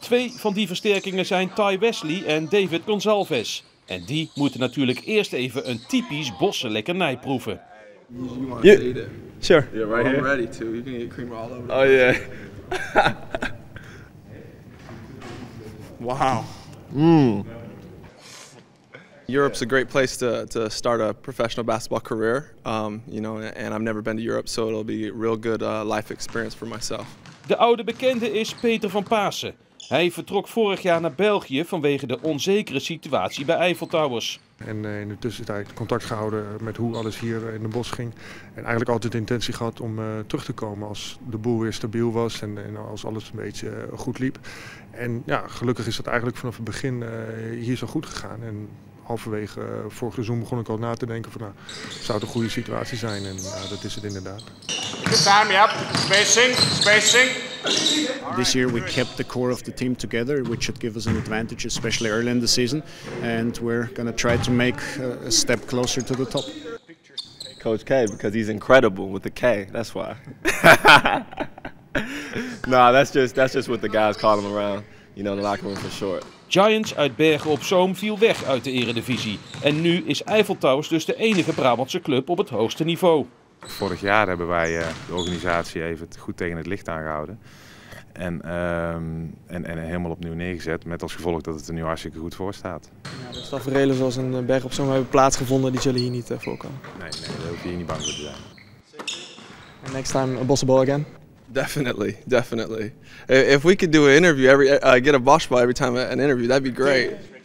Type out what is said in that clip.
2 van die versterkingen zijn Ty Wesley en David Gonzalez. En die moeten natuurlijk eerst even een typisch Bosse lekkernij proeven. You want to eat it? Sure. Yeah, right here. I'm ready to. You can get cream all over. Oh yeah. Wow. Europe's a great place to start a professional basketball career, you know, and I've never been to Europe, so it'll be a real good life experience for myself. De oude bekende is Peter van Pasen. Hij vertrok vorig jaar naar België vanwege de onzekere situatie bij Eiffel Towers. En in de tussentijd contact gehouden met hoe alles hier in de Bosch ging. En eigenlijk altijd de intentie gehad om terug te komen als de boel weer stabiel was en als alles een beetje goed liep. En ja, gelukkig is dat eigenlijk vanaf het begin hier zo goed gegaan. En halverwege vorig seizoen begon ik al na te denken van nou, zou het een goede situatie zijn en dat is het inderdaad. Good time, yep. Spacing, spacing. This year we kept the core of the team together, which should give us an advantage, especially early in the season. And we're going to try to make a step closer to the top. Coach K, because he's incredible with the K, that's why. Nah, that's just what the guys call him around, you know, the locker room for short. Giants uit Bergen op Zoom viel weg uit de Eredivisie. En nu is Eiffel Towers dus de enige Brabantse club op het hoogste niveau. Vorig jaar hebben wij de organisatie even goed tegen het licht aangehouden. En helemaal opnieuw neergezet met als gevolg dat het er nu hartstikke goed voor staat. Ja, de taferelen zoals in Bergen op Zoom hebben plaatsgevonden, die zullen hier niet voorkomen. Nee, daar hoef je hier niet bang voor te zijn. And next time a Bosse ball again? Definitely, definitely. If we could do an interview get a Bosch ball every time an interview, that'd be great.